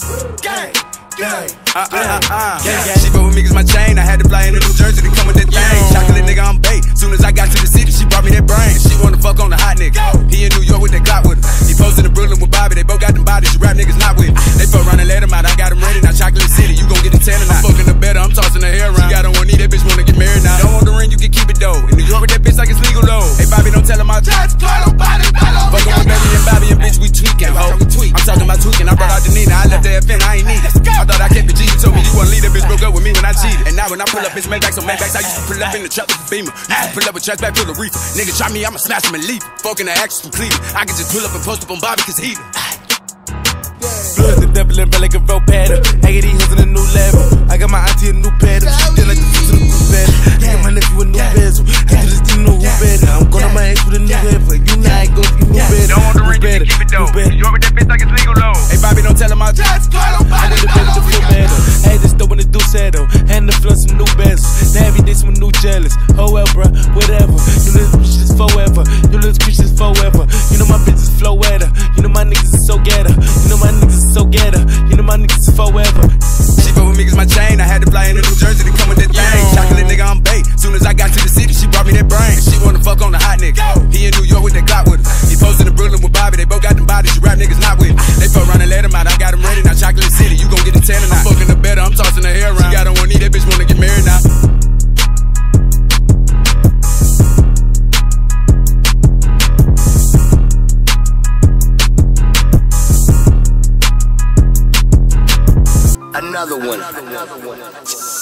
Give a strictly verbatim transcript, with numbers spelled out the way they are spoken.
Gang, gang, uh, uh, uh, uh. She fuck with me cause my chain. I had to fly into New Jersey to come with that thing. Chocolate nigga, I'm bait. Soon as I got to the city, she brought me that brain. She wanna fuck on the hot nigga. He in New York with that Glock with her. He posted in Brooklyn with Bobby. They both got them bodies. You rap niggas not with. They fuck around and let him out. I got him ready. Now Chocolate City, you gon' get a ten and I'm fucking the better. I'm tossing her hair around. She got on one knee. That bitch wanna get married now. Don't want the ring, you can keep it though. In New York with that bitch like it's legal though. Hey Bobby, don't tell him I just quado body, quado. Fuckin' with Baby and Bobby and bitch, we tweaking, ho. I'm talking about tweaking. I brought out the Nina. I left the F N. I ain't need it. I thought I kept the G. You told me you wanna leave. That bitch broke up with me when I cheated. And now when I pull up, it's Maybachs on Maybachs. I used to pull up in the truck with the Beamer. Used to pull up with trucks back to the reefer. Nigga try me, I'ma smash him and leave. Fucking the actions completed. I can just pull up and post up on Bobby cause he Blood the devil and red like a rope pattern. I get these hills on a new level. I got my auntie a new pattern. She like the fruits in the group pattern. I got my nephew a new bezel. I just didn't know who better. I'm going on my ex with a new head. For you now, I go you new better. Don't want the ring, you can keep it though. You with that bitch like it's legal though. Hey Bobby, don't tell him I just quado body. I want the baby to feel better. Hey, this dope when the do saddle. And the flood some new bezels. Now every day some new jealous. Oh well, bruh, whatever. You little bitches forever. You little bitches forever. You know my bitches flow at her. You know my niggas is so getter. You know my niggas is so getter. You know my niggas is forever. She fuck with me cause my chain. I had to fly into New Jersey to come with that thing. Chocolate nigga, I'm bait. Soon as I got to the city, she brought me that brain. She wanna fuck on the hot nigga. He in New York with that Glock with her. He posted in Brooklyn with Bobby. They both got them bodies. You rap niggas not with. They fuck around and let him out. I got him ready. Now Chocolate City, you gon' get a ten and I'm fucking the better. I'm tossing her hair around. She got on one knee. That bitch wanna get married now. Another one. Another one.